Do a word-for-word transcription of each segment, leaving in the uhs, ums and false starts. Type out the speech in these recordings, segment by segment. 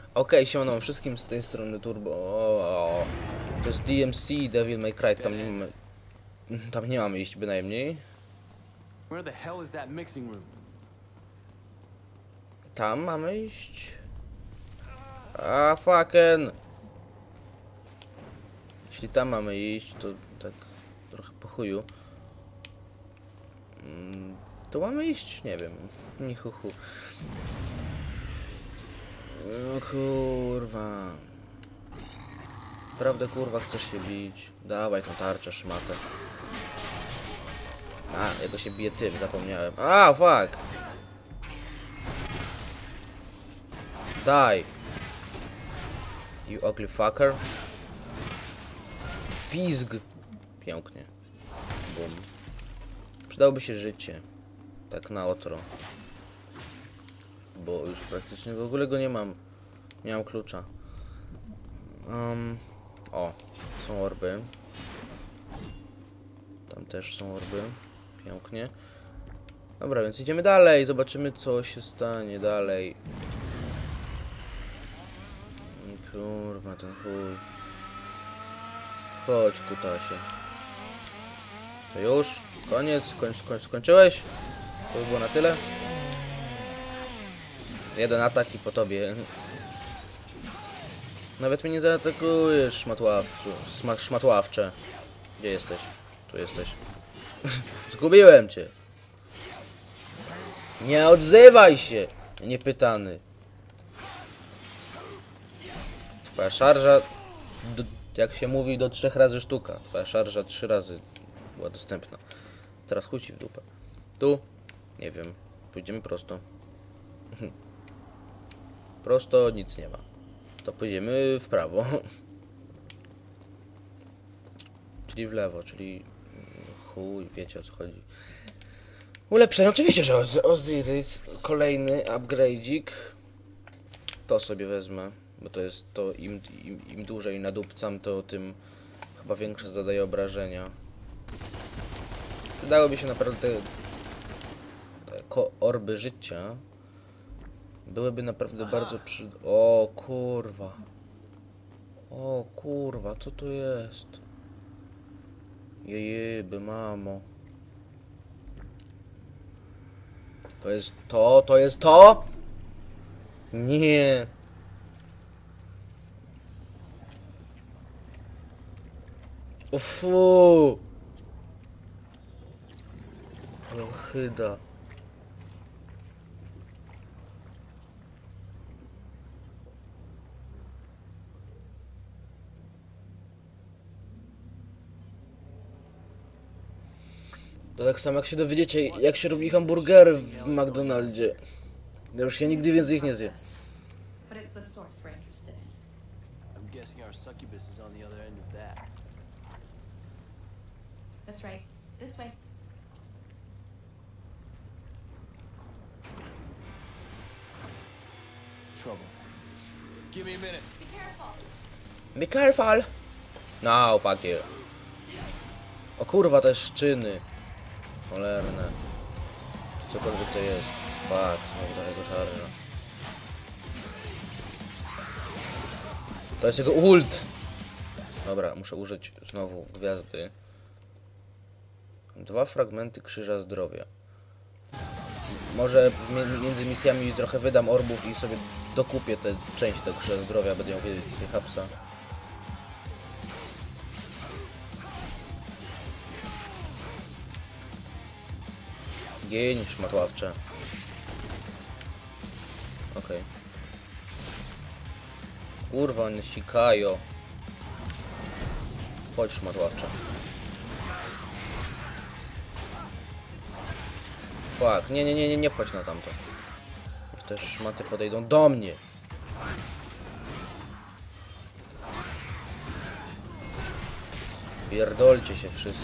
Okej, siemano wszystkim z tej strony Turbo. O, to jest D M C, Devil May Cry, tam nie mamy... Tam nie mamy iść bynajmniej. Where the hell is that mixing room? Tam mamy iść. A fucking. Jeśli tam mamy iść, to tak trochę po chuju. To mamy iść? Nie wiem. Ni hu hu. O kurwa. Prawda kurwa chcesz się bić? Dawaj tą tarczę, szmatę. A, jego się bije tym, zapomniałem. A, fuck! Daj! You ugly fucker. Pizg! Pięknie. Bum. Przydałoby się życie. Tak na otro. Bo już praktycznie w ogóle go nie mam. Nie mam klucza. Um, o, są orby. Tam też są orby. Pięknie. Dobra, więc idziemy dalej. Zobaczymy, co się stanie dalej. Kurwa, ten chuj. Chodź, kutasie. To już? Koniec? Skoń, skoń, skończyłeś? To by było na tyle? Jeden atak i po tobie. Nawet mnie nie zaatakujesz, szmatławcu. Szmatławcze. Gdzie jesteś? Tu jesteś. Zgubiłem cię. Nie odzywaj się! Niepytany. Twoja szarża, do, jak się mówi, do trzech razy sztuka. Twoja szarża trzy razy była dostępna. Teraz chuj ci w dupę. Tu? Nie wiem. Pójdziemy prosto. Prosto nic nie ma. To pójdziemy w prawo. Czyli w lewo, czyli... Chuj, wiecie o co chodzi. Ulepszenie, oczywiście, że Osiris, kolejny upgrade'ik. To sobie wezmę, bo to jest to im, im, im dłużej nadupcam, to tym chyba większe zadaje obrażenia. Przydałoby się naprawdę te, te orby życia. Byłyby naprawdę Aha. bardzo przy... O kurwa. O kurwa, co to jest? Jejeby, mamo. To jest to, to jest to? Nie. Ufu. Ochyda. To tak samo jak się dowiedziecie, jak się robi hamburgery w McDonaldzie. Ja już się nigdy więcej ich nie zje. That's right. This way. Trouble. Give me a minute. Be careful. Be careful. No, fuck you. O kurwa, te szczyny. Cholerne. Cokolwiek to jest. Fuck, znowu ta jego szarża. To jest jego ult. Dobra, muszę użyć znowu gwiazdy. Dwa fragmenty krzyża zdrowia. Może między misjami trochę wydam orbów i sobie dokupię tę część tego krzyża zdrowia. Będę miał wiedzieć hapsa. Gień, szmatławcze. Okej. Okay. Kurwa, one sikają. Chodź, szmatławcze. Fuck, nie, nie, nie, nie, nie wchodź na tamto. Niech te szmaty podejdą do mnie. Pierdolcie się wszyscy.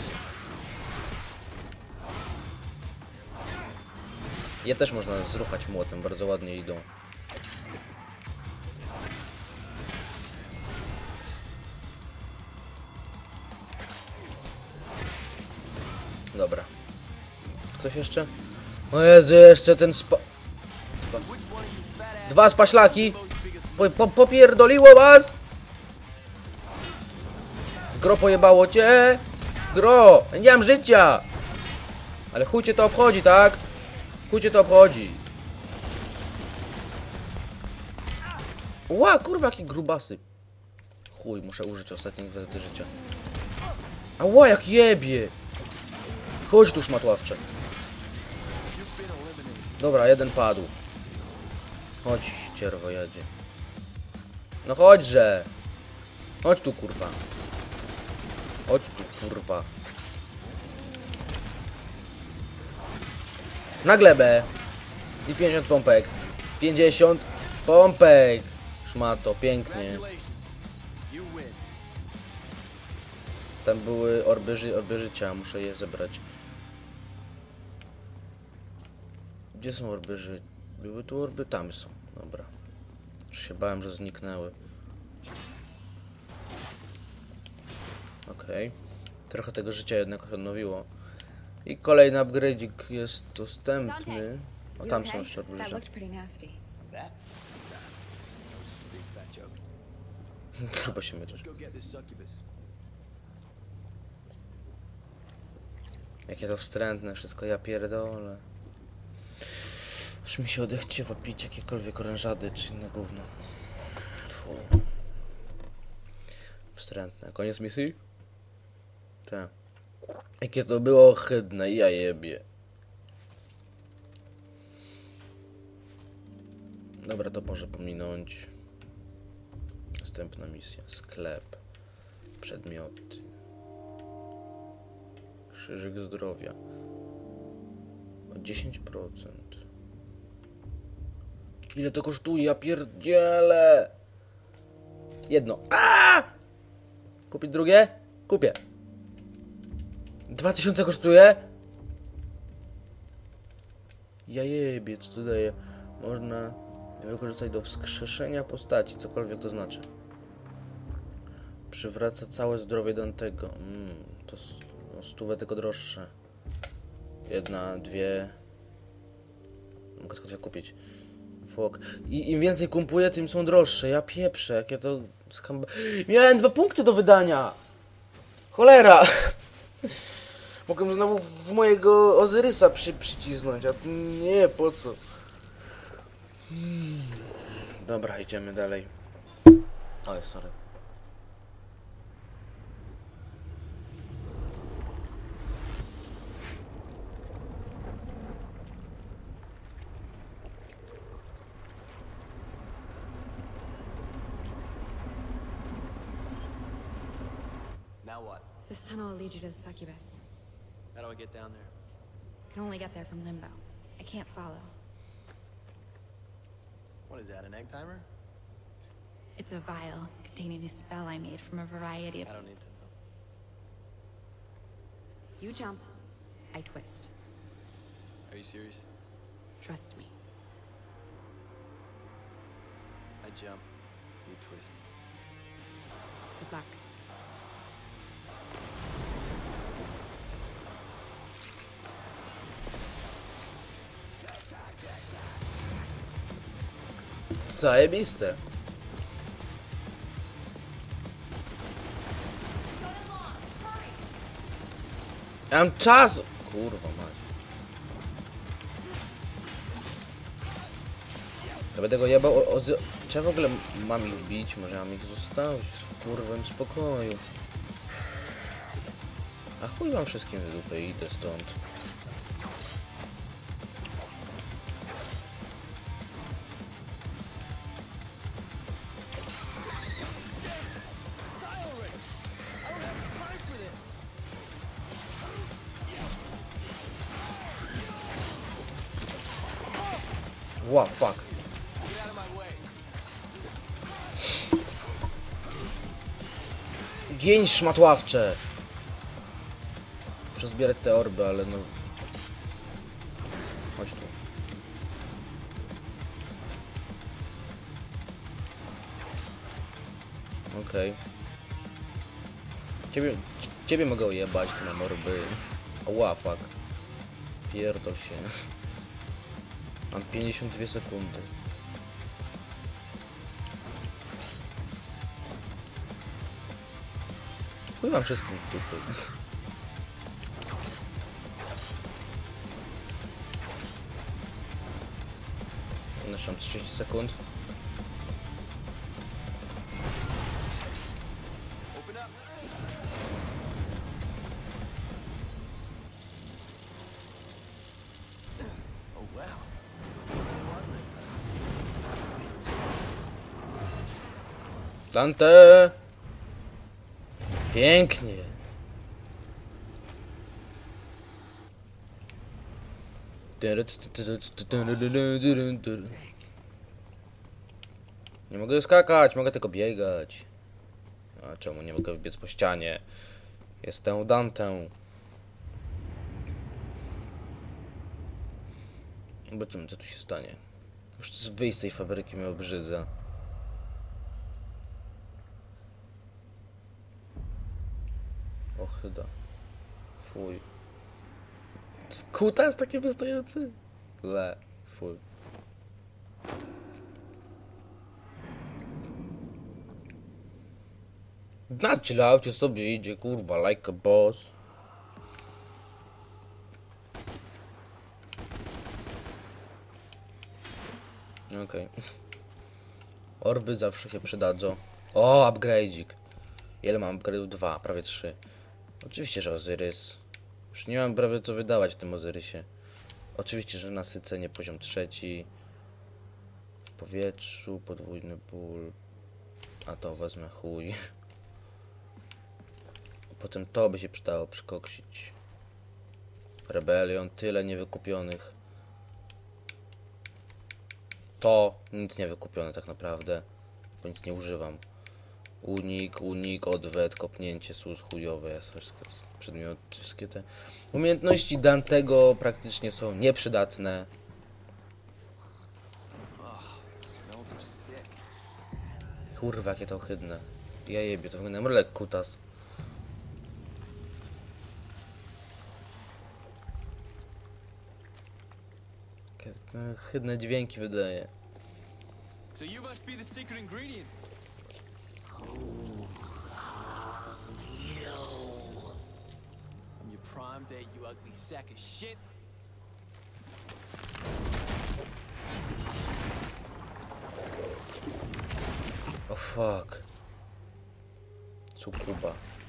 Je też można zruchać młotem, bardzo ładnie idą. Dobra. Ktoś jeszcze? O Jezu, jeszcze ten spa... Dwa, Dwa spaślaki! Po, po, popierdoliło was! Gro, pojebało cię! Gro! Ja nie mam życia! Ale chuj cię to obchodzi, tak? Chuj cię to obchodzi. Ła, kurwa, jaki grubasy. Chuj, muszę użyć ostatniej gwiazdy życia. Ała, jak jebie! Chodź tu, szmatławcze. Dobra, jeden padł. Chodź, cierwo jadzie. No chodźże! Chodź tu, kurwa. Chodź tu, kurwa. Na glebę. I pięćdziesiąt pompek. pięćdziesiąt pompek. Szmato, pięknie. Tam były orby, ży orby życia, muszę je zebrać. Gdzie są orby ży... Były tu orby? Tam są. Dobra. Już się bałem, że zniknęły. Okej. Okay. Trochę tego życia jednak odnowiło. I kolejny upgrade'ik jest dostępny. O, tam są jeszcze orby życia. Chyba się mylisz. Jakie to wstrętne wszystko, ja pierdolę. Aż mi się odechciewa pić jakiekolwiek orężady czy inne gówno. Fu. Wstrętne. Koniec misji? Tak. Jakie to było ohydne, ja jebie. Dobra, to może pominąć. Następna misja. Sklep. Przedmioty. Krzyżyk zdrowia. O dziesięć procent. Ile to kosztuje? Ja pierdzielę! Jedno. A! Kupić drugie? Kupię. Dwa tysiące kosztuje? Ja jebie, co to daje? Można wykorzystać do wskrzeszenia postaci, cokolwiek to znaczy. Przywraca całe zdrowie Dantego. Mm, to no, stówę tylko droższe. Jedna, dwie. Mogę tylko dwie kupić. Fok. I im więcej kumpuję, tym są droższe. Ja pieprzę, jakie to skamba... Miałem dwa punkty do wydania! Cholera! Mogłem znowu w mojego Ozyrysa przy, przycisnąć, a nie, po co? Hmm. Dobra, idziemy dalej. Ale sorry. Now what? This tunnel will lead you to the succubus. How do I get down there? Can only get there from limbo. I can't follow. What is that, an egg timer? It's a vial containing a spell I made from a variety of... I don't need to know. You jump, I twist. Are you serious? Trust me. I jump, you twist. Good luck. Zajebiste. Ja mam czas! Kurwa mać. Ja będę go jebał o, o, z... Czy ja w ogóle mam ich bić? Może mam ich zostawić w kurwem spokoju. A chuj wam wszystkim w dupę, idę stąd. Wow, fuck. Gień szmatławcze. Muszę zbierać te orby, ale no... Chodź tu. Okej. Okay. Ciebie, ciebie mogę ojebać, tu mam orby. Wow, fuck. Pierdol się. Mam pięćdziesiąt dwie sekundy. Chuj wam wszystkim w dupy. Jeszcze mam trzydzieści sekund. Open up. Oh wow. It was nighttime. Dante! Pięknie! Nie mogę skakać, mogę tylko biegać. A czemu nie mogę wbiec po ścianie? Jestem Dantę. Zobaczymy, co tu się stanie. Już wyjść z tej fabryki mnie obrzydza. Ochyda. Fuj. Kutas taki wystający? Le. Fuj. Na chillaucie sobie idzie, kurwa, like a boss. Okej. Okay. Orby zawsze się przydadzą. O, upgrade'ik. Ile mam upgrade'ów? Dwa, prawie trzy. Oczywiście, że Ozyrys. Już nie mam prawie co wydawać w tym Ozyrysie. Oczywiście, że nasycenie poziom trzeci. W powietrzu, podwójny ból. A to wezmę chuj. Potem to by się przydało przykoksić. Rebelion, tyle niewykupionych. To nic nie wykupione tak naprawdę. Bo nic nie używam. Unik, unik, odwet, kopnięcie, sus chujowe, wszystkie przedmioty, wszystkie te umiejętności Dantego praktycznie są nieprzydatne. Smells are sick. Kurwa, jakie to ohydne. Ja jebie, to wygląda jak kutas. Jakie to ohydne dźwięki wydaje. So you must be the secret ingredient. I'm your prime date, you ugly sack of shit. Oh fuck. Sukuba.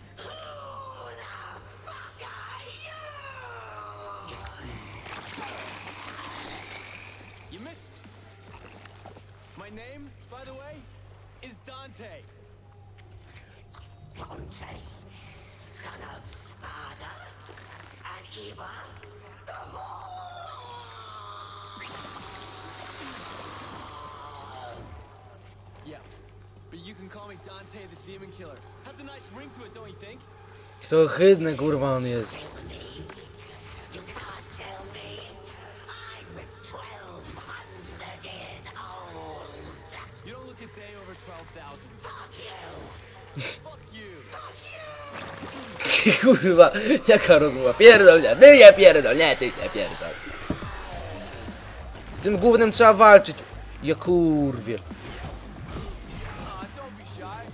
You missed. My name, by the way, is Dante. Dante, son of Sparda and Eva, the Yeah, but you can call me Dante the Demon Killer. Has a nice ring to it, don't you think? To ohydne, kurwa, on jest. You can't tell me. I'm twelve hundred years old. You don't look a day over twelve thousand. Fuck you. Fuck you. Kurwa, jaka rozmowa. Pierdol, nie, ty nie pierdol, nie, ty nie pierdol. Z tym głównym trzeba walczyć. Ja kurwie. Aw, don't be shy.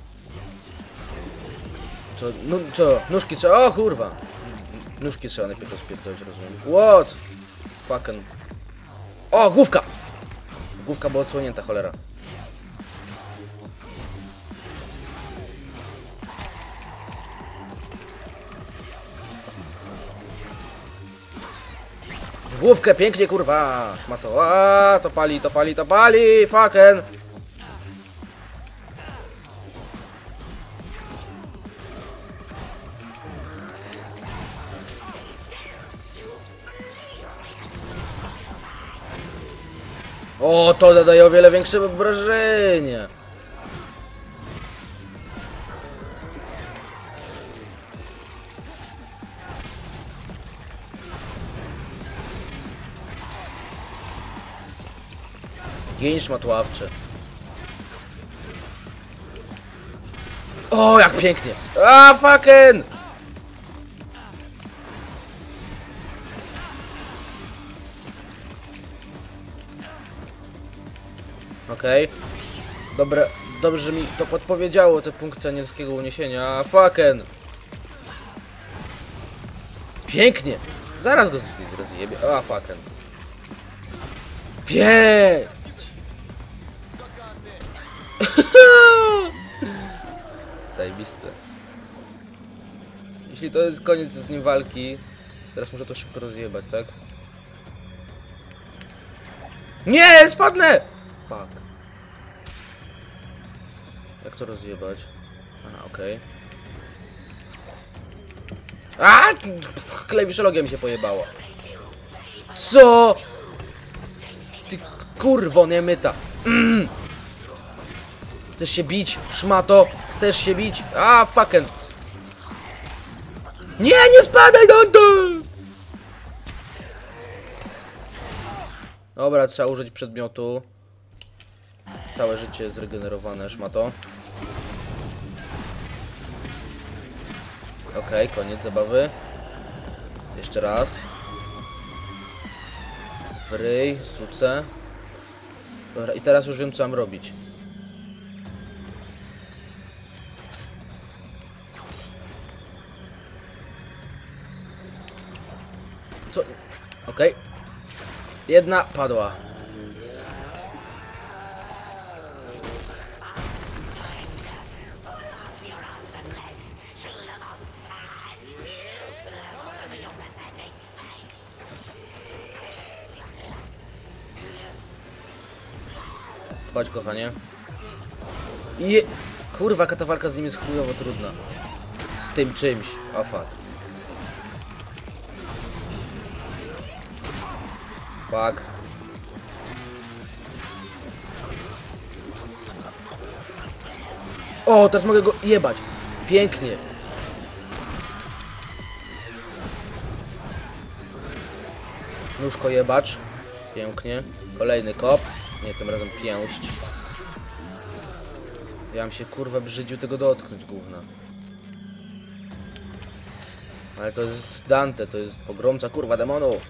Co, no, co, nóżki trzeba, o kurwa. Nóżki trzeba najpierw rozpierdolić, rozumiem. What? Fucking. O, główka! Główka była odsłonięta, cholera. Główkę pięknie, kurwa! Ma to, a to pali, to pali, to pali! Fucking! O, to zadaje o wiele większe obrażenia. Gień szmatławczy. O, jak pięknie. A, fucking! Okej. Okay. Dobre, dobrze, że mi to podpowiedziało te punkty anielskiego uniesienia. Fucking! Pięknie! Zaraz go rozjebie. A, fucking. Pięć! Zajebiste. Jeśli to jest koniec z nim walki, teraz muszę to szybko rozjebać, tak? Nie! Spadnę! Fuck. Jak to rozjebać? Aha, okej. Okay. A! Klawiszologia mi się pojebała. Co? Ty kurwo, nie myta. Mm. Chcesz się bić, szmato? Chcesz się bić? A, fucking. Nie, nie spadaj, Danton! Dobra, trzeba użyć przedmiotu. Całe życie zregenerowane, szmato. Okej, okay, koniec zabawy. Jeszcze raz. W ryj, suce. Dobra, i teraz już wiem, co mam robić. Co? Okej. Okay. Jedna padła. Chodź, kochanie. Je... Kurwa, jaka ta walka z nim jest chujowo trudna. Z tym czymś. O, fuck. Fuck. O, teraz mogę go jebać. Pięknie. Nóżko jebacz. Pięknie. Kolejny kop. Nie, tym razem pięść. Ja bym się kurwa brzydził tego dotknąć, gówna. Ale to jest Dante, to jest pogromca kurwa demonów.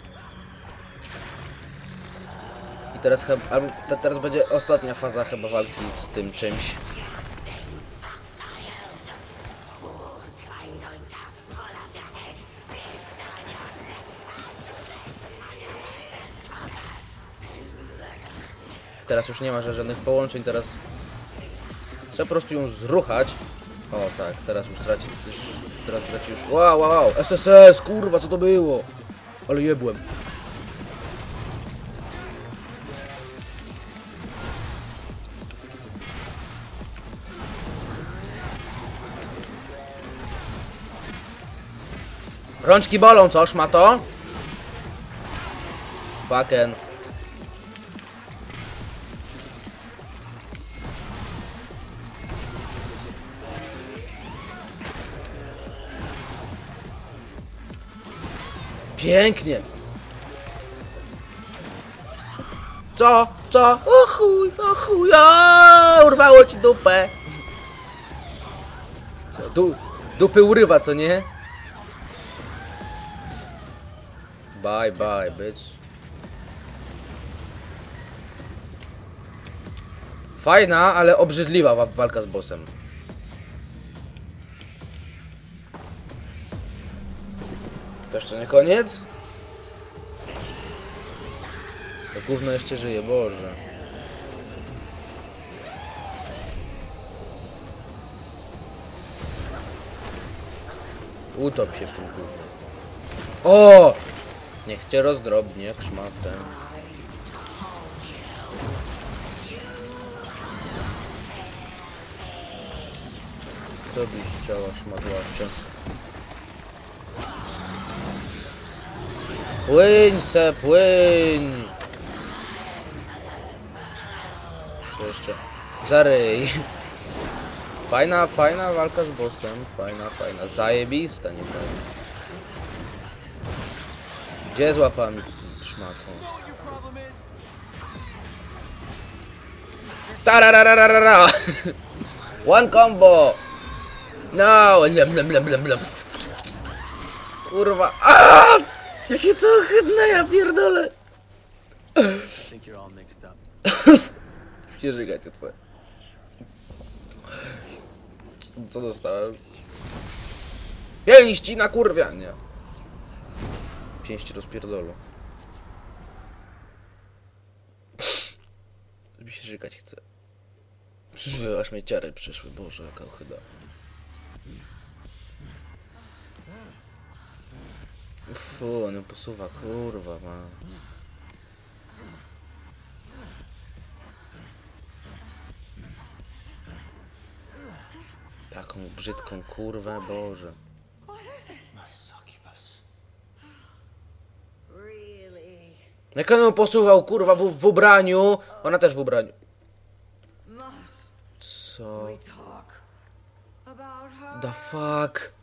I teraz chyba, albo teraz będzie ostatnia faza chyba walki z tym czymś. Teraz już nie ma żadnych połączeń, teraz trzeba po prostu ją zruchać. O tak, teraz już traci, już, teraz traci już, wow, wow, wow, S S S, kurwa, co to było? Ale jebłem. Rączki bolą, co, szmato? Fucking. Pięknie. Co? Co? O chuj, o chuj, o, urwało ci dupę. Co? Du dupy urywa, co nie? Bye, bye, bitch. Fajna, ale obrzydliwa wa walka z bossem. To jeszcze nie koniec? To gówno jeszcze żyje, Boże. Utop się w tym gównie. O! Niech cię rozdrobnie, jak szmatę. Co byś chciała, szmatłacze? Płyń se, płyń! To jeszcze... Zaryj! Fajna, fajna walka z bossem. Fajna, fajna. Zajebista, nie powiem. Gdzie złapami szmatą? Tararararara! One combo! No! Blem, blem, blem, blem, blem. Kurwa! Aaaa! Jakie to ohydne, ja pierdolę! I think you're all mixed up. Nie żygacie, co? Co dostałem? Pięści na kurwianie! pięści rozpierdolu. Mi się żygać chce. Przyszły, aż mnie ciary przyszły. Boże, jaka ochyda. Fu, on ją posuwa, kurwa, ma. Taką brzydką kurwę, Boże. My succubus. Really? Jak on ją posuwał, kurwa, w, w ubraniu. Ona też w ubraniu. Co? Talk about her. The fuck?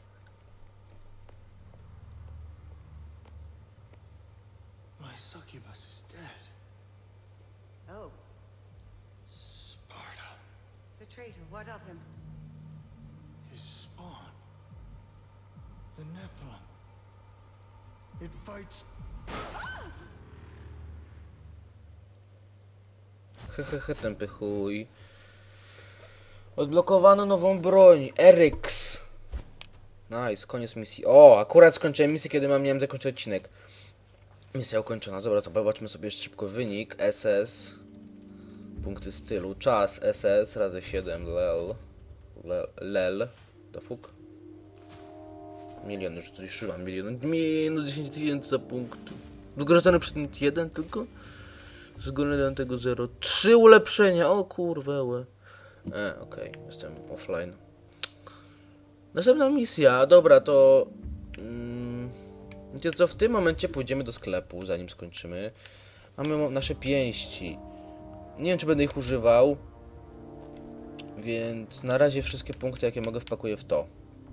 My succubus is dead. Oh, Sparta. the traitor. What of him? His spawn. The Nephilim. It fights. Hehehe, tępy chuj. Odblokowano nową broń. Eryx. Nice, koniec misji. O, akurat skończyłem misję, kiedy mam, miałem zakończyć odcinek. Misja ukończona. Dobra, to zobaczmy sobie jeszcze szybko wynik. S S. Punkty stylu. Czas S S razy siedem. Lel. Lel. Lel. The fuck? Milion, już coś szybam. Milion. Minus dziesięć tysięcy za punkt. Wykorzystany przedmiot jeden tylko? Względem tego zero. Trzy ulepszenia. O kurwełe. E, okej. Okay. Jestem offline. Następna misja. Dobra, to... Mm, wiecie co? W tym momencie pójdziemy do sklepu, zanim skończymy. Mamy nasze pięści. Nie wiem, czy będę ich używał. Więc na razie wszystkie punkty, jakie mogę, wpakuję w to.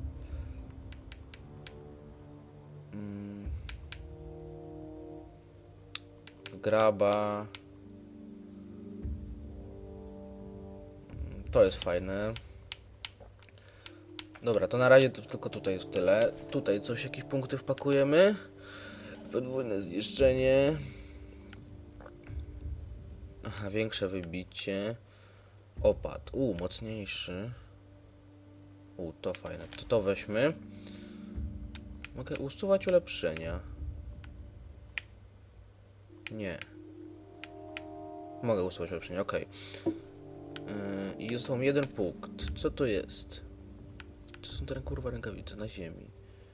Mm. W graba. To jest fajne. Dobra, to na razie to tylko tutaj jest tyle. Tutaj coś, jakieś punkty wpakujemy. Podwójne zniszczenie. Aha, większe wybicie. Opad. U, mocniejszy. U, to fajne. To to weźmy. Mogę usuwać ulepszenia. Nie. Mogę usuwać ulepszenia, ok. Yy, I jest tam jeden punkt. Co to jest? To są te kurwa rękawice na ziemi.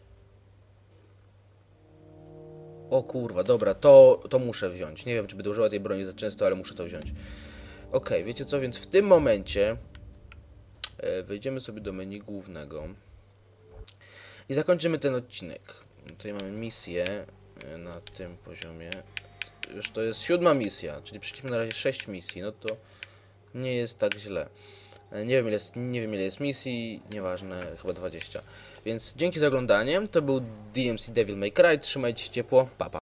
O kurwa, dobra, to, to muszę wziąć. Nie wiem, czy będę używał tej broni za często, ale muszę to wziąć. Ok, wiecie co, więc w tym momencie yy, wejdziemy sobie do menu głównego i zakończymy ten odcinek. Tutaj mamy misję yy, na tym poziomie. Już to jest siódma misja, czyli przeszliśmy na razie sześć misji, no to nie jest tak źle. Nie wiem ile jest, nie wiem ile jest misji, nieważne, chyba dwadzieścia. Więc dzięki za oglądanie, to był D M C Devil May Cry, trzymajcie się ciepło, pa pa.